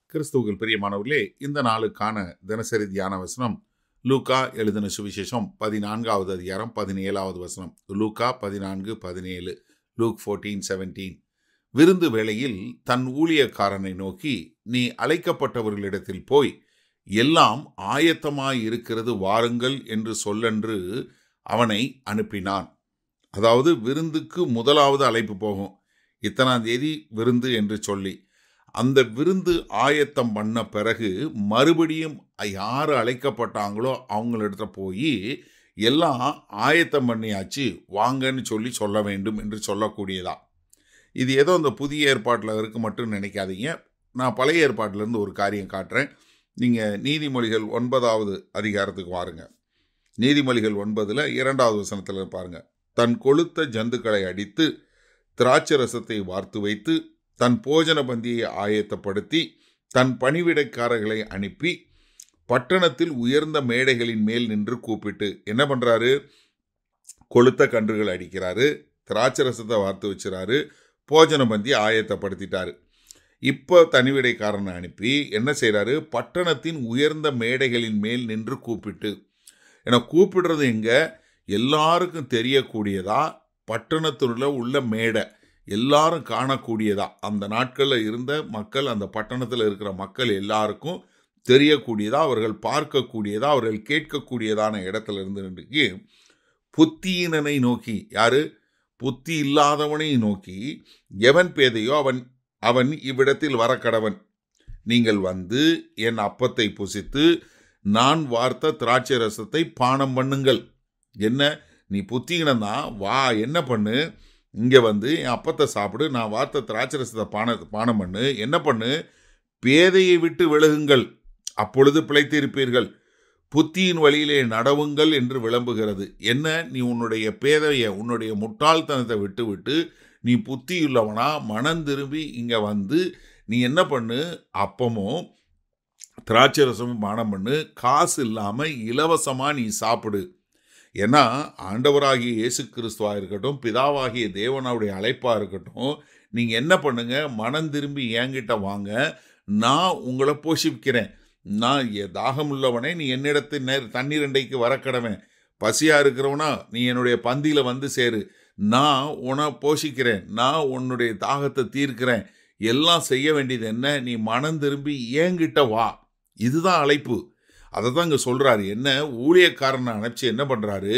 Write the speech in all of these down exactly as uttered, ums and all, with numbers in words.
கிறிஸ்துவுக்குள் பிரியமானவர்களே, இந்த நாளுக்கான தினசரி தியான வசனம் லூக்கா எழுதின சுவிசேஷம் பதினான்காவது அதிகாரம் பதினேழாவது வசனம். லூக்கா பதினான்கு பதினேழு. லூக் பதினான்கு பதினேழு. விருந்து வேளையில் தன் ஊழியக்காரனை நோக்கி, நீ அழைக்கப்பட்டவர்களிடத்தில் போய் எல்லாம் ஆயத்தமாய் இருக்கிறது, வாருங்கள் என்று சொல்லென்று அவனை அனுப்பினான். அதாவது விருந்துக்கு முதலாவது அழைப்பு போகும், இத்தனாம் தேதி விருந்து என்று சொல்லி. அந்த விருந்து ஆயத்தம் பண்ண பிறகு மறுபடியும் யார் அழைக்கப்பட்டாங்களோ அவங்களிடத்த போய் எல்லாம் ஆயத்தம் பண்ணியாச்சு, வாங்கன்னு சொல்லி சொல்ல வேண்டும் என்று சொல்லக்கூடியதா. இது ஏதோ இந்த புதிய ஏற்பாட்டில் இருக்கு மட்டும் நினைக்காதீங்க. நான் பழைய ஏற்பாட்டிலேருந்து ஒரு காரியம் காட்டுறேன். நீங்கள் நீதிமொழிகள் ஒன்பதாவது அதிகாரத்துக்கு வாருங்க. நீதிமொழிகள் ஒன்பதில் இரண்டாவது வசனத்தில் பாருங்க. தன் கொழுத்த ஜந்துக்களை அடித்து திராட்சை ரசத்தை வார்த்து வைத்து தன் போஜன பந்தியை ஆயத்தப்படுத்தி தன் பணிவிடைக்காரர்களை அனுப்பி பட்டணத்தில் உயர்ந்த மேடைகளின் மேல் நின்று கூப்பிட்டு என்ன பண்ணுறாரு? கொளுத்த கன்றுகள் அடிக்கிறாரு, திராட்சை ரசத்தை வார்த்து வச்சுறாரு, போஜன பந்தியை ஆயத்தப்படுத்திட்டாரு. இப்போ தனிவிடைக்காரனை அனுப்பி என்ன செய்கிறாரு? பட்டணத்தின் உயர்ந்த மேடைகளின் மேல் நின்று கூப்பிட்டு. ஏன்னா கூப்பிடுறது எங்கே? எல்லாருக்கும் தெரியக்கூடியதா, பட்டணத்தில் உள்ள மேடை, எல்லாரும் காணக்கூடியதா. அந்த நாட்களில் இருந்த மக்கள், அந்த பட்டணத்தில் இருக்கிற மக்கள் எல்லாருக்கும் தெரியக்கூடியதா, அவர்கள் பார்க்கக்கூடியதா, அவர்கள் கேட்கக்கூடியதான இடத்துல இருந்து புத்தியினனை நோக்கி, யாரு? புத்தி இல்லாதவனை நோக்கி, எவன் பேதையோ அவன் அவன் இவ்விடத்தில் வர கடவன். நீங்கள் வந்து என் அப்பத்தை புசித்து நான் வார்த்த திராட்சை ரசத்தை பானம் பண்ணுங்கள். என்ன, நீ புத்தியினன்னா வா, என்ன பண்ணு, இங்கே வந்து என் அப்பத்தை சாப்பிடு, நான் வார்த்த திராட்சை ரசத்தை பான பானம் பண்ணு. என்ன பண்ணு? பேதையை விட்டு விலகுங்கள், அப்பொழுது பிழைத்திருப்பீர்கள். புத்தியின் வழியிலே நடவுங்கள் என்று விளம்புகிறது. என்ன, நீ உன்னுடைய பேதையை, உன்னுடைய முட்டாள்தனத்தை விட்டு விட்டு நீ புத்தியுள்ளவனா மனம் திரும்பி இங்கே வந்து நீ என்ன பண்ணு? அப்பமும் திராட்சை ரசமும் பானம் பண்ணு. காசு இல்லாமல் இலவசமாக நீ சாப்பிடு. ஏன்னா ஆண்டவராகிய இயேசு கிறிஸ்துவாக இருக்கட்டும், பிதாவாகிய தேவனுடைய அழைப்பாக இருக்கட்டும், நீங்கள் என்ன பண்ணுங்க? மனம் திரும்பி என்கிட்ட வாங்க, நான் உங்களை போஷிக்கிறேன். நான் தாகம் உள்ளவனே, நீ என்னிடத்து நேர் தண்ணீர் அண்டைக்கு வரக்கடவேன். பசியாக இருக்கிறவனா நீ என்னுடைய பந்தியில் வந்து சேரு, நான் உன்னை போஷிக்கிறேன், நான் உன்னுடைய தாகத்தை தீர்க்கிறேன். எல்லாம் செய்ய வேண்டியது என்ன? நீ மனம் திரும்பி என்கிட்ட வா. இதுதான் அழைப்பு. அதை தான் இங்கே சொல்கிறாரு. என்ன, ஊழியக்காரனை அனுப்பிச்சு என்ன பண்ணுறாரு?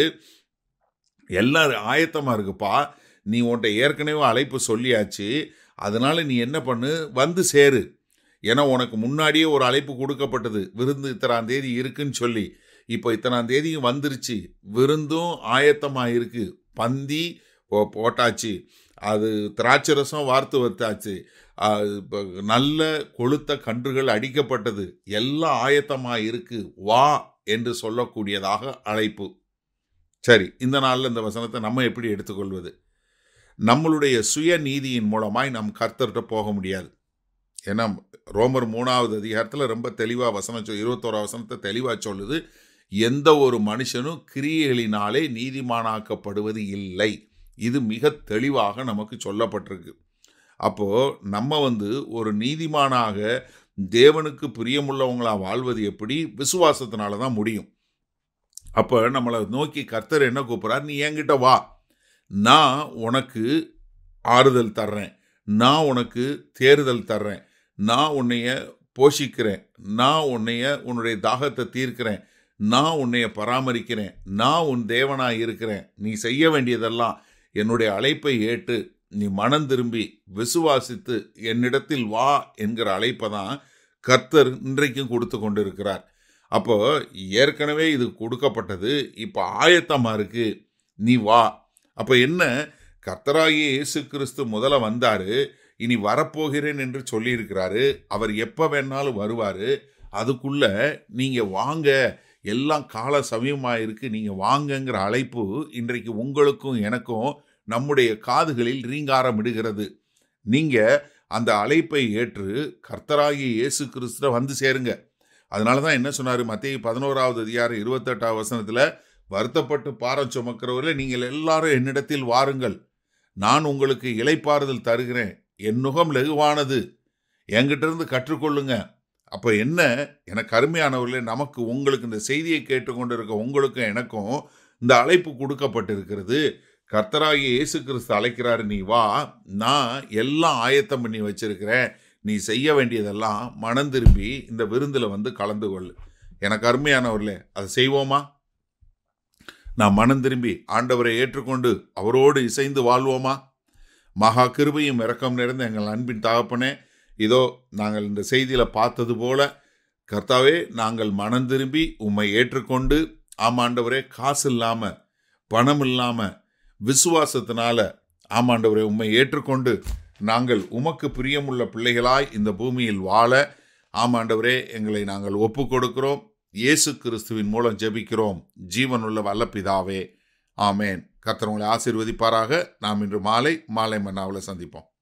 எல்லாரும் ஆயத்தமாக இருக்குப்பா, நீ உன்ட்ட ஏற்கனவே அழைப்பு சொல்லியாச்சு, அதனால் நீ என்ன பண்ணு? வந்து சேரு. ஏன்னா உனக்கு முன்னாடியே ஒரு அழைப்பு கொடுக்கப்பட்டது, விருந்து இத்தனாம் தேதி இருக்குன்னு சொல்லி. இப்போ இத்தனாம் தேதியும் வந்துருச்சு, விருந்தும் ஆயத்தமாக இருக்கு, பந்தி போட்டாச்சு, அது திராட்சை ரசம் வார்த்து வச்சாச்சு, நல்ல கொளுத்த கன்றுகள் அடிக்கப்பட்டது, எல்லாம் ஆயத்தமாக இருக்கு, வா என்று சொல்லக்கூடியதாக அழைப்பு. சரி, இந்த நாளில் இந்த வசனத்தை நம்ம எப்படி எடுத்துக்கொள்வது? நம்மளுடைய சுய நீதியின் மூலமாய் நம் கர்த்தர்கிட்ட போக முடியாது. ஏன்னா ரோமர் மூணாவது அதிகாரத்தில் ரொம்ப தெளிவாக வசனம் சொல் இருபத்தோரா வசனத்தை தெளிவாக சொல்லுது, எந்த ஒரு மனுஷனும் கிரியைகளினாலே நீதிமானாக்கப்படுவது இல்லை. இது மிக தெளிவாக நமக்கு சொல்லப்பட்டிருக்கு. அப்போது நம்ம வந்து ஒரு நீதிமானாக தேவனுக்கு பிரியமுள்ளவங்களாக வாழ்வது எப்படி? விசுவாசத்தினால தான் முடியும். அப்போ நம்மளை நோக்கி கர்த்தர் என்ன கூப்பிட்றார்? நீ என்கிட்ட வா, நான் உனக்கு ஆறுதல் தர்றேன், நான் உனக்கு தேறுதல் தர்றேன், நான் உன்னைய போஷிக்கிறேன், நான் உன்னைய உன்னுடைய தாகத்தை தீர்க்கிறேன், நான் உன்னைய பராமரிக்கிறேன், நான் உன் தேவனாக இருக்கிறேன். நீ செய்ய வேண்டியதெல்லாம் என்னுடைய அழைப்பை ஏற்று நீ மனம் திரும்பி விசுவாசித்து என்னிடத்தில் வா என்கிற அழைப்பை தான் கர்த்தர் இன்றைக்கும் கொடுத்து கொண்டு இருக்கிறார். அப்போ ஏற்கனவே இது கொடுக்கப்பட்டது, இப்போ ஆயத்தமாக இருக்கு, நீ வா. அப்போ என்ன, கர்த்தராகிய இயேசு கிறிஸ்து முதல்ல வந்தார், இனி வரப்போகிறேன் என்று சொல்லியிருக்கிறாரு. அவர் எப்போ வேணாலும் வருவார். அதுக்குள்ள நீங்கள் வாங்க, எல்லாம் கால சமயமாக இருக்குது, நீங்கள் வாங்கங்கிற அழைப்பு இன்றைக்கு உங்களுக்கும் எனக்கும் நம்முடைய காதுகளில் ரீங்காரம் இடுகிறது. நீங்கள் அந்த அழைப்பை ஏற்று கர்த்தராகிய இயேசு கிறிஸ்துவ வந்து சேருங்க. அதனால தான் என்ன சொன்னார்? மத்தேயு பதினோராவது அதிகாரம் இருபத்தெட்டாவது வசனத்தில், வருத்தப்பட்டு பாரம் சுமக்கிறவர்களே நீங்கள் எல்லாரும் என்னிடத்தில் வாருங்கள், நான் உங்களுக்கு இளைப்பாறுதல் தருகிறேன், என் நுகம் லகுவானது, என்கிட்ட இருந்து கற்றுக்கொள்ளுங்க, அப்போ என்ன, எனக்கு அருமையானவர்களே, நமக்கு உங்களுக்கு இந்த செய்தியை கேட்டுக்கொண்டு இருக்க உங்களுக்கும் எனக்கும் இந்த அழைப்பு கொடுக்கப்பட்டிருக்கிறது. கர்த்தராகிய இயேசு கிறிஸ்து அழைக்கிறாரு, நீ வா, நான் எல்லாம் ஆயத்தம் பண்ணி வச்சிருக்கிறேன், நீ செய்ய வேண்டியதெல்லாம் மனம் திரும்பி இந்த விருந்தில் வந்து கலந்து கொள். எனக்கு அருமையானவர்களே, அதை செய்வோமா? நான் மனம் திரும்பி ஆண்டவரை ஏற்றுக்கொண்டு அவரோடு இசைந்து வாழ்வோமா? மகா கிருபையும் இரக்கம் நிறைந்த எங்கள் அன்பின் தகப்பனே, இதோ நாங்கள் இந்த செய்தியில் பார்த்தது போல கர்த்தாவே, நாங்கள் மனம் திரும்பி உம்மை ஏற்றுக்கொண்டு, ஆமாண்டவரே, காசு இல்லாமல் பணம் இல்லாமல் விசுவாசத்தினால ஆமாண்டவரே உம்மை ஏற்றுக்கொண்டு நாங்கள் உமக்கு பிரியமுள்ள பிள்ளைகளாய் இந்த பூமியில் வாழ ஆமாண்டவரே எங்களை நாங்கள் ஒப்பு கொடுக்கிறோம். இயேசு கிறிஸ்துவின் மூலம் ஜெபிக்கிறோம் ஜீவனுள்ள வல்ல பிதாவே, ஆமேன். கர்த்தர் உங்களை ஆசீர்வதிப்பாராக. நாம் இன்று மாலை மாலை மன்னாவில் சந்திப்போம்.